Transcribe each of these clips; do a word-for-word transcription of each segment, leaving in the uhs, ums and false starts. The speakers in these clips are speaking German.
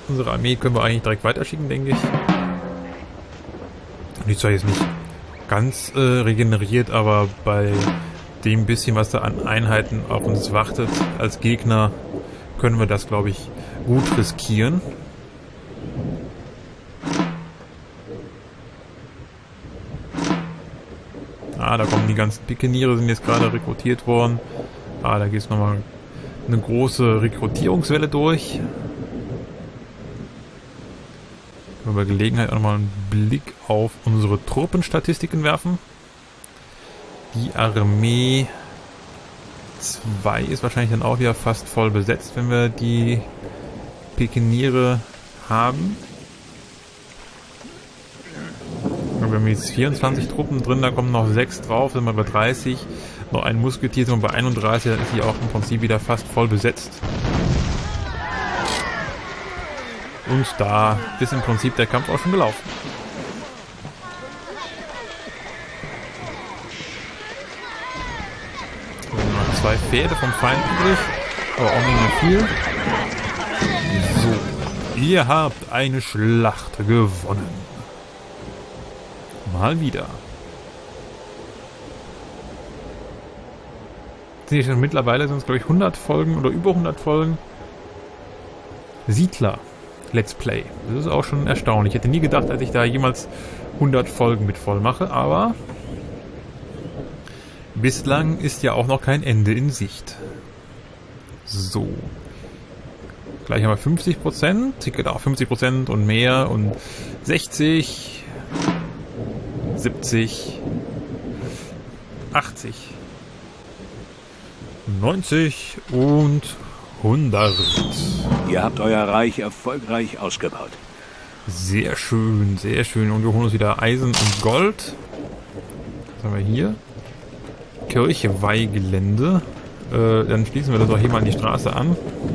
unsere Armee können wir eigentlich direkt weiterschicken, denke ich. Die ist zwar jetzt nicht ganz äh, regeneriert, aber bei dem bisschen, was da an Einheiten auf uns wartet als Gegner, können wir das, glaube ich, gut riskieren. Ah, da kommen die ganzen Pikeniere, sind jetzt gerade rekrutiert worden. Ah, da geht es nochmal eine große Rekrutierungswelle durch. Können wir bei Gelegenheit auch nochmal einen Blick auf unsere Truppenstatistiken werfen. Die Armee zwei ist wahrscheinlich dann auch wieder fast voll besetzt, wenn wir die Pikeniere haben. Wir haben jetzt vierundzwanzig Truppen drin, da kommen noch sechs drauf, sind wir bei dreißig. Noch ein Musketier, sind wir bei einunddreißig, dann ist sie auch im Prinzip wieder fast voll besetzt. Und da ist im Prinzip der Kampf auch schon gelaufen. So, noch zwei Pferde vom Feind übrig, aber auch nicht mehr viel. So, ihr habt eine Schlacht gewonnen. Mal wieder. Sind schon mittlerweile sind es glaube ich hundert Folgen oder über hundert Folgen. Siedler Let's Play. Das ist auch schon erstaunlich. Ich hätte nie gedacht, dass ich da jemals hundert Folgen mit voll mache, aber bislang ist ja auch noch kein Ende in Sicht. So. Gleich haben wir fünfzig Prozent. Ticket auch fünfzig Prozent und mehr und sechzig. siebzig, achtzig, neunzig und hundert. Ihr habt euer Reich erfolgreich ausgebaut. Sehr schön, sehr schön. Und wir holen uns wieder Eisen und Gold. Was haben wir hier? Kirche Weihgelände. Äh, dann schließen wir das auch hier mal an die Straße an.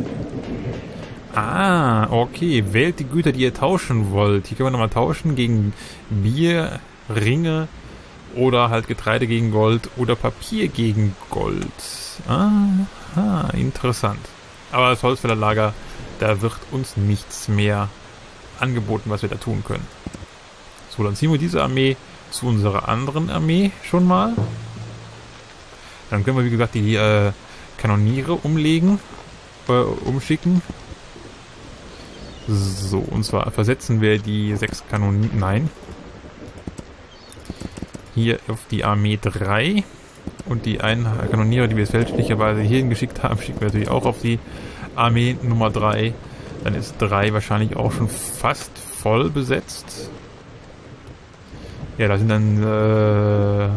Ah, okay. Wählt die Güter, die ihr tauschen wollt. Hier können wir nochmal tauschen gegen Bier, Ringe oder halt Getreide gegen Gold oder Papier gegen Gold. Aha, interessant. Aber das Holzfällerlager, da wird uns nichts mehr angeboten, was wir da tun können. So, dann ziehen wir diese Armee zu unserer anderen Armee schon mal. Dann können wir, wie gesagt, die äh, Kanoniere umlegen, äh, umschicken. So, und zwar versetzen wir die sechs Kanoniere, nein, hier auf die Armee drei und die einen Kanoniere, die wir fälschlicherweise hierhin geschickt haben, schicken wir natürlich auch auf die Armee Nummer drei. Dann ist drei wahrscheinlich auch schon fast voll besetzt. Ja, da sind dann äh,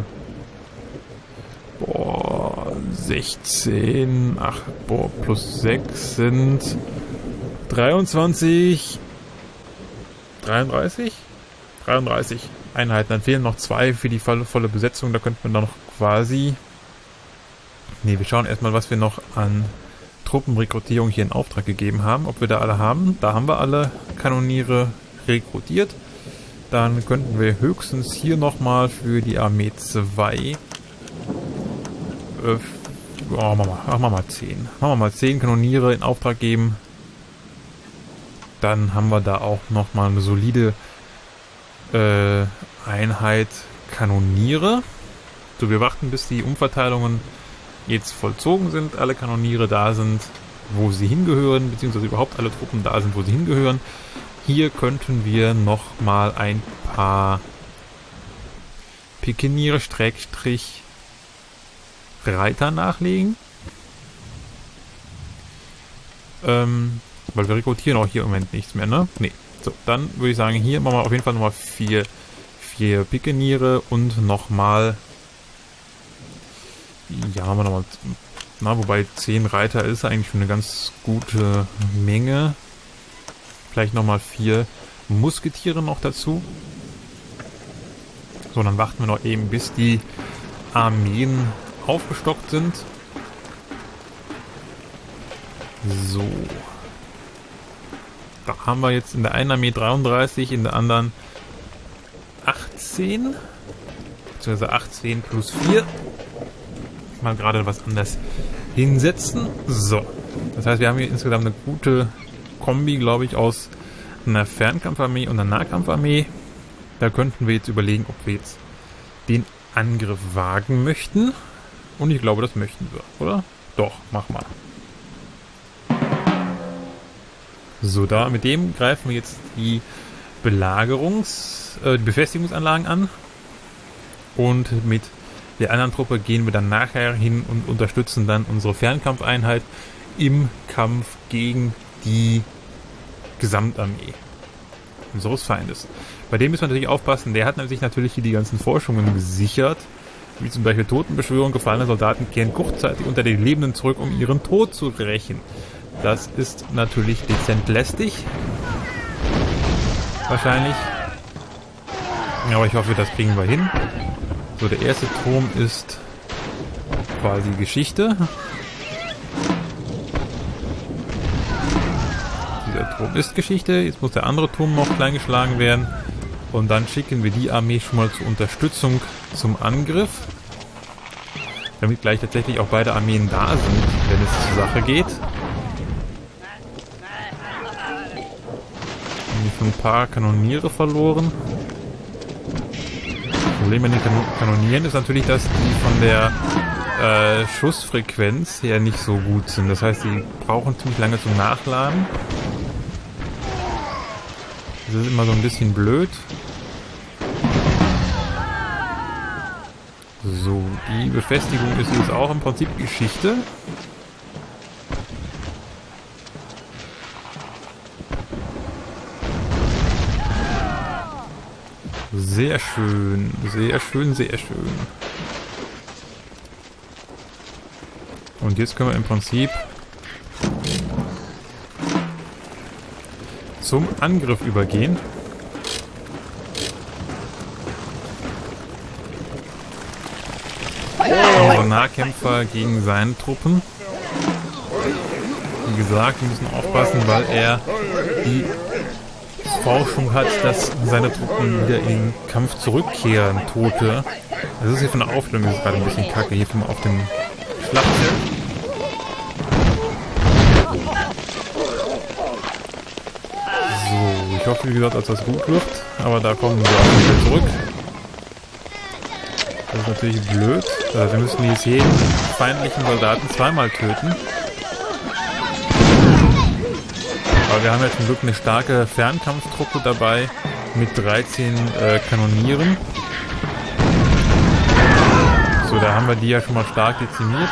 boah, sechzehn, ach, boah, plus sechs sind dreiundzwanzig, dreiunddreißig? dreiunddreißig Einheiten. Dann fehlen noch zwei für die volle, volle Besetzung. Da könnten wir dann noch quasi... Ne, wir schauen erstmal, was wir noch an Truppenrekrutierung hier in Auftrag gegeben haben. Ob wir da alle haben. Da haben wir alle Kanoniere rekrutiert. Dann könnten wir höchstens hier nochmal für die Armee zwei... Äh, oh, machen wir mal, machen wir mal zehn. Machen wir mal zehn Kanoniere in Auftrag geben. Dann haben wir da auch nochmal eine solide Äh, Einheit Kanoniere. So, wir warten, bis die Umverteilungen jetzt vollzogen sind, alle Kanoniere da sind, wo sie hingehören, beziehungsweise überhaupt alle Truppen da sind, wo sie hingehören. Hier könnten wir noch mal ein paar Pikeniere Schrägstrich Reiter nachlegen. Ähm, weil wir rekrutieren auch hier im Moment nichts mehr, ne? Nee. So, dann würde ich sagen, hier machen wir auf jeden Fall nochmal vier, vier Pikeniere und nochmal, ja, machen wir nochmal, na, wobei zehn Reiter ist eigentlich schon eine ganz gute Menge. Vielleicht nochmal vier Musketiere noch dazu. So, dann warten wir noch eben, bis die Armeen aufgestockt sind. So. Da haben wir jetzt in der einen Armee dreiunddreißig, in der anderen achtzehn. Beziehungsweise achtzehn plus vier. Mal gerade was anders hinsetzen. So. Das heißt, wir haben hier insgesamt eine gute Kombi, glaube ich, aus einer Fernkampfarmee und einer Nahkampfarmee. Da könnten wir jetzt überlegen, ob wir jetzt den Angriff wagen möchten. Und ich glaube, das möchten wir, oder? Doch, mach mal. So, da mit dem greifen wir jetzt die Belagerungs-, äh, die Befestigungsanlagen an. Und mit der anderen Truppe gehen wir dann nachher hin und unterstützen dann unsere Fernkampfeinheit im Kampf gegen die Gesamtarmee unseres Feindes. Bei dem müssen wir natürlich aufpassen, der hat sich natürlich hier die ganzen Forschungen gesichert, wie zum Beispiel Totenbeschwörung, gefallene Soldaten kehren kurzzeitig unter den Lebenden zurück, um ihren Tod zu rächen. Das ist natürlich dezent lästig. Wahrscheinlich. Aber ich hoffe, das kriegen wir hin. So, der erste Turm ist quasi Geschichte. Dieser Turm ist Geschichte. Jetzt muss der andere Turm noch klein geschlagen werden. Und dann schicken wir die Armee schon mal zur Unterstützung zum Angriff. Damit gleich tatsächlich auch beide Armeen da sind, wenn es zur Sache geht. Ein paar Kanoniere verloren. Das Problem mit den kan Kanonieren ist natürlich, dass die von der äh, Schussfrequenz her nicht so gut sind. Das heißt, die brauchen ziemlich lange zum Nachladen. Das ist immer so ein bisschen blöd. So, die Befestigung ist jetzt auch im Prinzip Geschichte. Sehr schön, sehr schön, sehr schön. Und jetzt können wir im Prinzip zum Angriff übergehen. Unser Nahkämpfer gegen seine Truppen. Wie gesagt, wir müssen aufpassen, weil er die Forschung hat, dass seine Truppen wieder in den Kampf zurückkehren, Tote. Das ist hier von der Aufstellung, das ist gerade ein bisschen kacke, hier vom, auf dem Schlachtfeld. So, ich hoffe, wie gesagt, dass das gut wird, aber da kommen wir auch wieder zurück. Das ist natürlich blöd. Also wir müssen jetzt jeden feindlichen Soldaten zweimal töten. Aber wir haben jetzt zum Glück eine starke Fernkampftruppe dabei mit dreizehn äh, Kanonieren. So, da haben wir die ja schon mal stark dezimiert.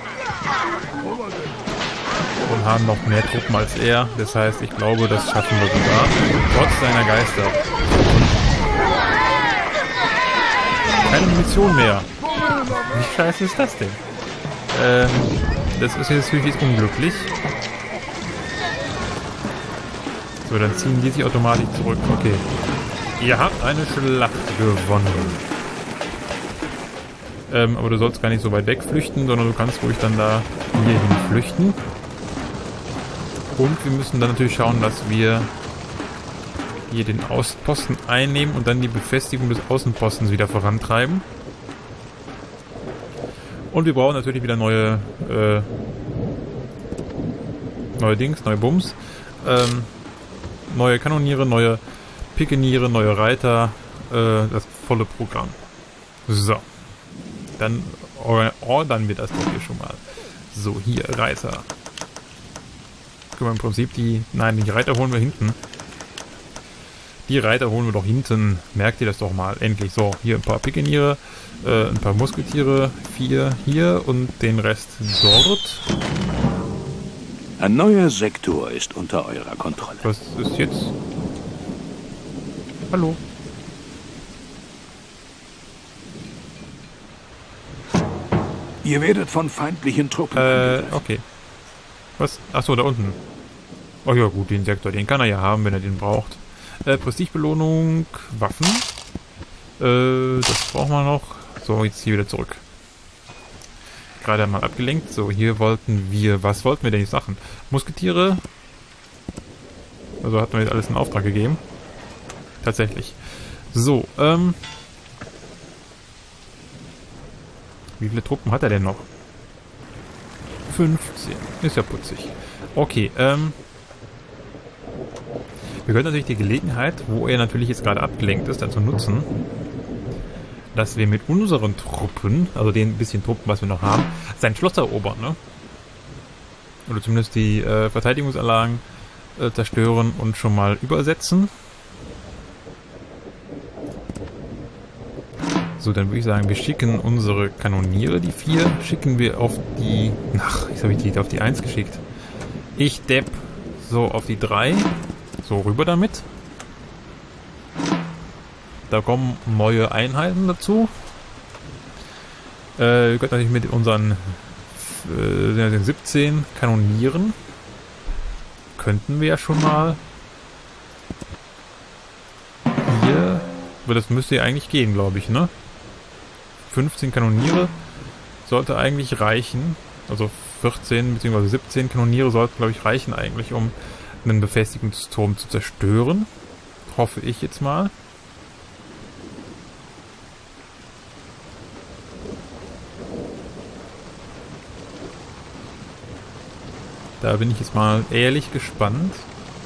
Und haben noch mehr Truppen als er. Das heißt, ich glaube, das schaffen wir sogar. Trotz seiner Geister. Keine Munition mehr. Wie scheiße ist das denn? Ähm, das ist jetzt natürlich unglücklich. So, dann ziehen die sich automatisch zurück. Okay. Ihr habt eine Schlacht gewonnen. Ähm, aber du sollst gar nicht so weit weg flüchten, sondern du kannst ruhig dann da hierhin flüchten. Und wir müssen dann natürlich schauen, dass wir hier den Außenposten einnehmen und dann die Befestigung des Außenpostens wieder vorantreiben. Und wir brauchen natürlich wieder neue äh, neue Dings, neue Bums. Ähm, neue Kanoniere, neue Pikeniere, neue Reiter, äh, das volle Programm. So. Dann ordern wir das doch hier schon mal. So, hier, Reiter. Können wir im Prinzip die... Nein, die Reiter holen wir hinten. Die Reiter holen wir doch hinten. Merkt ihr das doch mal. Endlich. So, hier ein paar Pikeniere, äh, ein paar Musketiere, vier hier und den Rest dort. Ein neuer Sektor ist unter eurer Kontrolle. Was ist jetzt? Hallo? Ihr werdet von feindlichen Truppen Äh, angegriffen. okay. Was? Achso, da unten. Oh ja, gut, den Sektor, den kann er ja haben, wenn er den braucht. Äh, Prestigebelohnung, Waffen. Äh, das brauchen wir noch. So, jetzt hier wieder zurück. Gerade mal abgelenkt. So, hier wollten wir... Was wollten wir denn jetzt machen? Musketiere. Also hatten wir jetzt alles in Auftrag gegeben. Tatsächlich. So, ähm... wie viele Truppen hat er denn noch? fünfzehn. Ist ja putzig. Okay, ähm... Wir können natürlich die Gelegenheit, wo er natürlich jetzt gerade abgelenkt ist, dazu nutzen, dass wir mit unseren Truppen, also den bisschen Truppen, was wir noch haben, sein Schloss erobern, ne? Oder zumindest die äh, Verteidigungsanlagen äh, zerstören und schon mal übersetzen. So, dann würde ich sagen, wir schicken unsere Kanoniere, die vier, schicken wir auf die... Ach, jetzt habe ich die auf die eins geschickt. Ich depp so auf die drei. So, rüber damit. Da kommen neue Einheiten dazu. Äh, wir können natürlich mit unseren äh, siebzehn Kanonieren. Könnten wir ja schon mal. Hier. Aber das müsste ja eigentlich gehen, glaube ich, ne? fünfzehn Kanoniere sollte eigentlich reichen. Also vierzehn bzw. siebzehn Kanoniere sollten, glaube ich, reichen eigentlich, um einen Befestigungsturm zu zerstören. Hoffe ich jetzt mal. Da bin ich jetzt mal ehrlich gespannt.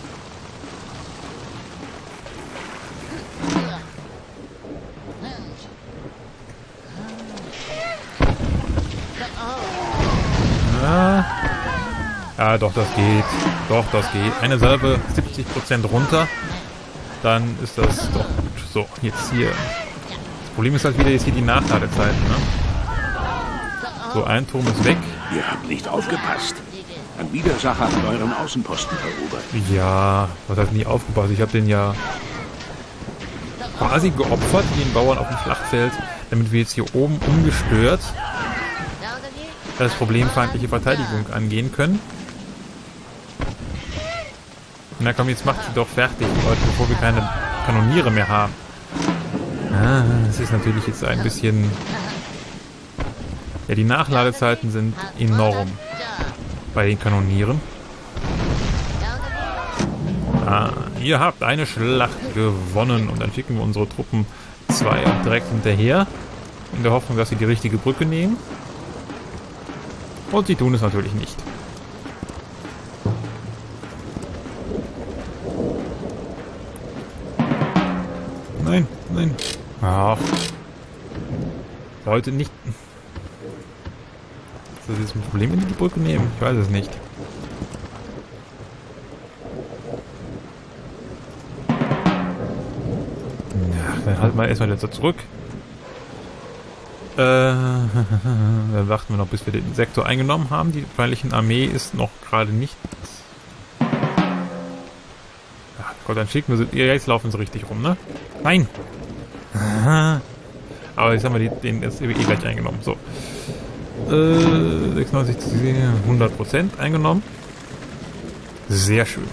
Ja. Ja, doch, das geht. Doch, das geht. Eine Salve, siebzig Prozent runter. Dann ist das doch gut. So, jetzt hier. Das Problem ist halt wieder jetzt hier die Nachladezeiten, ne? So, ein Turm ist weg. Ihr habt nicht aufgepasst. Ein Widersacher hat euren Außenposten erobert. Ja, was heißt nie aufgepasst? Ich habe den ja quasi geopfert, den Bauern auf dem Schlachtfeld, damit wir jetzt hier oben ungestört das Problem feindliche Verteidigung angehen können. Na komm, jetzt macht sie doch fertig, Leute, bevor wir keine Kanoniere mehr haben. Ah, das ist natürlich jetzt ein bisschen... Ja, die Nachladezeiten sind enorm bei den Kanonieren. Ah, ihr habt eine Schlacht gewonnen und dann schicken wir unsere Truppen zwei auch direkt hinterher, in der Hoffnung, dass sie die richtige Brücke nehmen. Und sie tun es natürlich nicht. Nein, nein. Ach. Leute, nicht... Ist das jetzt ein Problem, wenn die die Brücke nehmen? Ich weiß es nicht. Ja, dann halten wir erstmal jetzt zurück. Äh, dann warten wir noch, bis wir den Sektor eingenommen haben. Die feindliche Armee ist noch gerade nicht... Ach Gott, dann schicken wir sie... Ja, jetzt laufen sie richtig rum, ne? Nein! Aber jetzt haben wir die, den jetzt eh gleich eingenommen. So. Äh, sechsundneunzig zu hundert Prozent eingenommen. Sehr schön.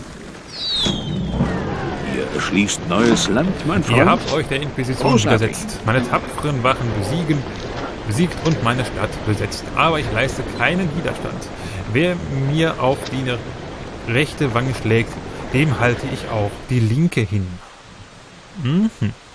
Ihr erschließt neues Land, mein Freund. Ihr habt euch der Inquisition widersetzt. Meine tapferen Wachen besiegen, besiegt und meine Stadt besetzt. Aber ich leiste keinen Widerstand. Wer mir auf die rechte Wange schlägt, dem halte ich auch die linke hin. Mhm.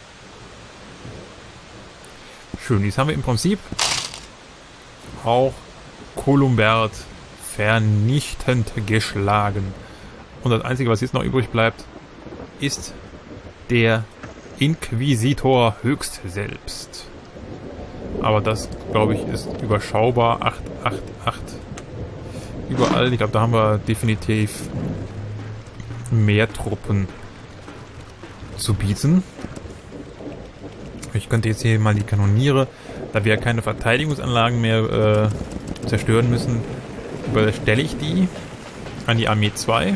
Schön, jetzt haben wir im Prinzip auch Kolumbert vernichtend geschlagen. Und das Einzige, was jetzt noch übrig bleibt, ist der Inquisitor höchst selbst. Aber das, glaube ich, ist überschaubar. acht, acht, acht. Überall, ich glaube, da haben wir definitiv mehr Truppen zu bieten. Ich könnte jetzt hier mal die Kanoniere, da wir ja keine Verteidigungsanlagen mehr äh, zerstören müssen, überstelle ich die an die Armee zwei.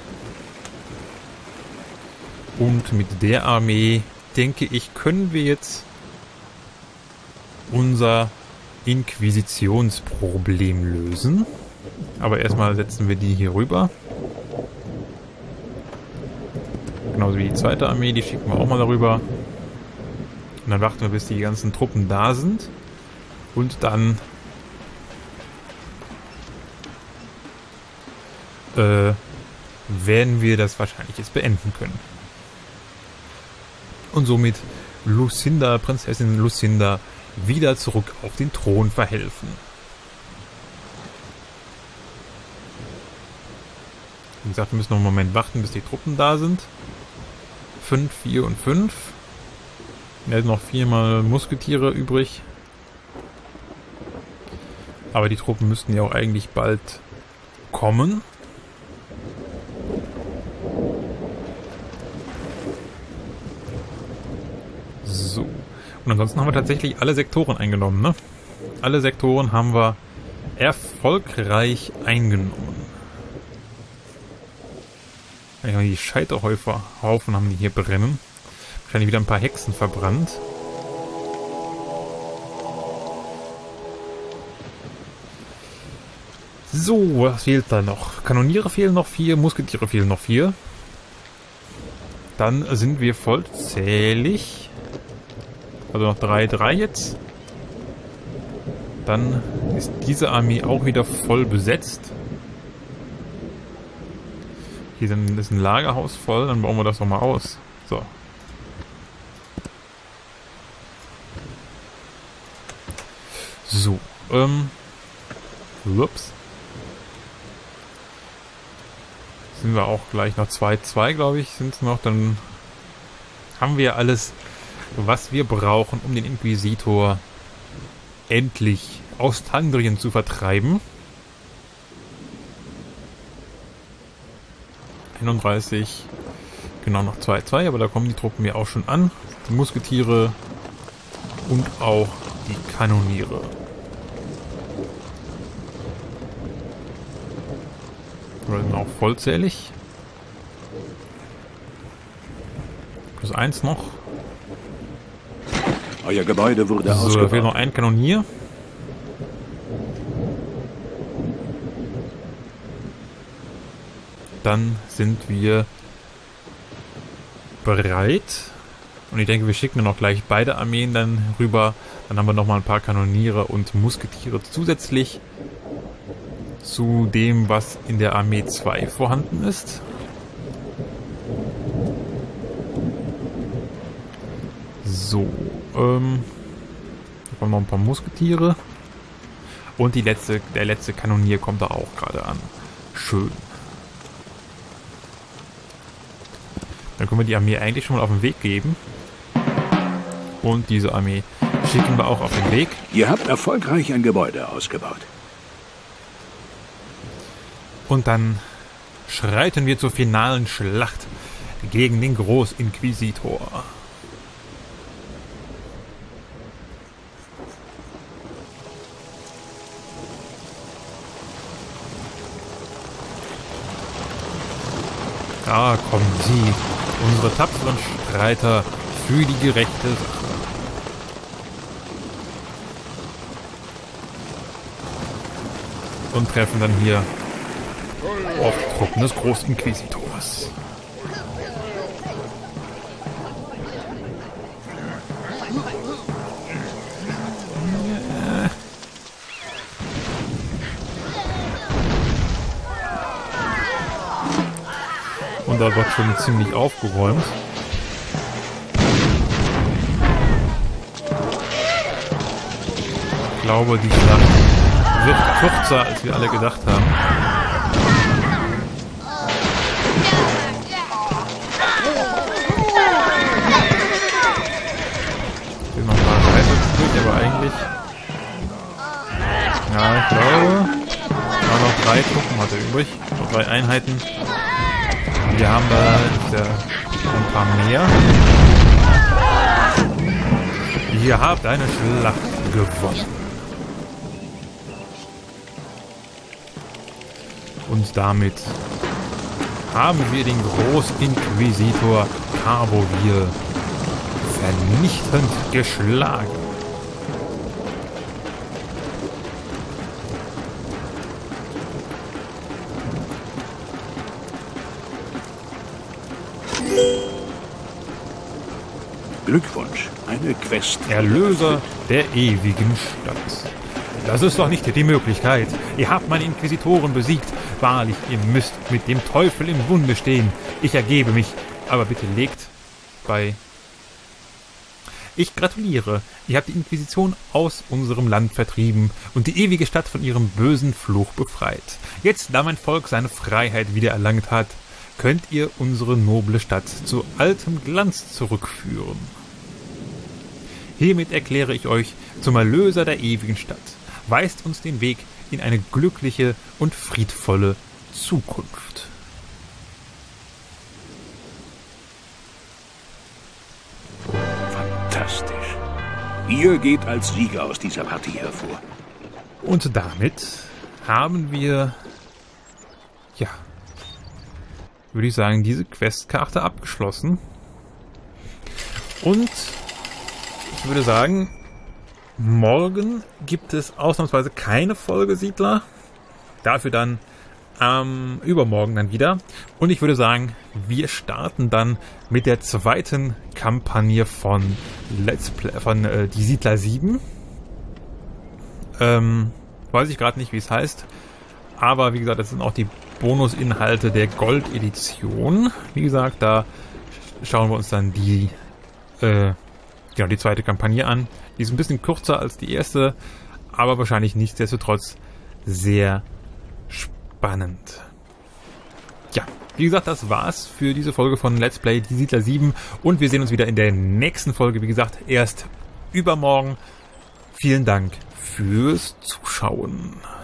Und mit der Armee, denke ich, können wir jetzt unser Inquisitionsproblem lösen. Aber erstmal setzen wir die hier rüber. Genauso wie die zweite Armee, die schicken wir auch mal darüber. Und dann warten wir, bis die ganzen Truppen da sind. Und dann äh, werden wir das wahrscheinlich jetzt beenden können. Und somit Lucinda, Prinzessin Lucinda, wieder zurück auf den Thron verhelfen. Wie gesagt, wir müssen noch einen Moment warten, bis die Truppen da sind. fünf, vier und fünf. Wir hätten noch viermal Musketiere übrig. Aber die Truppen müssten ja auch eigentlich bald kommen. So. Und ansonsten haben wir tatsächlich alle Sektoren eingenommen, ne? Alle Sektoren haben wir erfolgreich eingenommen. Die Scheiterhaufen haben die hier brennen. Wahrscheinlich wieder ein paar Hexen verbrannt. So, was fehlt da noch? Kanoniere fehlen noch vier, Musketiere fehlen noch vier. Dann sind wir vollzählig. Also noch drei, drei jetzt. Dann ist diese Armee auch wieder voll besetzt. Hier ist ein Lagerhaus voll, dann bauen wir das nochmal aus. So. So, ähm. Ups. Sind wir auch gleich noch zwei zwei, glaube ich, sind es noch. Dann haben wir alles, was wir brauchen, um den Inquisitor endlich aus Tandrien zu vertreiben. einunddreißig, genau noch zwei zwei, aber da kommen die Truppen ja auch schon an. Die Musketiere und auch die Kanoniere. Wir sind auch vollzählig. Plus eins noch. Euer Gebäude wurde so, ausgebaut. Da fehlt noch ein Kanonier. Dann sind wir bereit. Und ich denke, wir schicken dann auch gleich beide Armeen dann rüber. Dann haben wir nochmal ein paar Kanoniere und Musketiere zusätzlich zu dem, was in der Armee zwei vorhanden ist. So, ähm, da kommen noch ein paar Musketiere. Und die letzte, der letzte Kanonier kommt da auch gerade an. Schön. Dann können wir die Armee eigentlich schon mal auf den Weg geben. Und diese Armee schicken wir auch auf den Weg. Ihr habt erfolgreich ein Gebäude ausgebaut. Und dann schreiten wir zur finalen Schlacht gegen den Großinquisitor. Da kommen sie, unsere tapferen Streiter für die gerechte Sache. Und treffen dann hier auf die Truppen des Großinquisitors. Und da wird schon ziemlich aufgeräumt. Ich glaube, die Schlacht wird kürzer, als wir alle gedacht haben. Ich will noch ein paar Reiter durch, aber eigentlich... Ja, ich glaube... noch drei Truppen hat er übrig. Noch drei Einheiten. Wir haben da ja ein paar mehr. Ihr habt eine Schlacht gewonnen. Und damit haben wir den Großinquisitor Carbovir vernichtend geschlagen. Glückwunsch, eine Quest. Erlöser der ewigen Stadt. Das ist doch nicht die Möglichkeit. Ihr habt meine Inquisitoren besiegt. Wahrlich, ihr müsst mit dem Teufel im Bunde stehen. Ich ergebe mich, aber bitte legt bei... Ich gratuliere. Ihr habt die Inquisition aus unserem Land vertrieben und die ewige Stadt von ihrem bösen Fluch befreit. Jetzt, da mein Volk seine Freiheit wieder erlangt hat, könnt ihr unsere noble Stadt zu altem Glanz zurückführen. Hiermit erkläre ich euch zum Erlöser der ewigen Stadt. Weist uns den Weg in eine glückliche und friedvolle Zukunft. Fantastisch. Ihr geht als Sieger aus dieser Partie hervor. Und damit haben wir, ja, würde ich sagen, diese Questkarte abgeschlossen. Und ich würde sagen, morgen gibt es ausnahmsweise keine Folge Siedler. Dafür dann ähm, übermorgen dann wieder. Und ich würde sagen, wir starten dann mit der zweiten Kampagne von Let's Play, von äh, die Siedler sieben. Ähm, weiß ich gerade nicht, wie es heißt. Aber wie gesagt, das sind auch die Bonusinhalte der Gold-Edition. Wie gesagt, da schauen wir uns dann die, äh, genau, die zweite Kampagne an. Die ist ein bisschen kürzer als die erste, aber wahrscheinlich nichtsdestotrotz sehr spannend. Ja, wie gesagt, das war's für diese Folge von Let's Play Die Siedler sieben und wir sehen uns wieder in der nächsten Folge, wie gesagt, erst übermorgen. Vielen Dank fürs Zuschauen.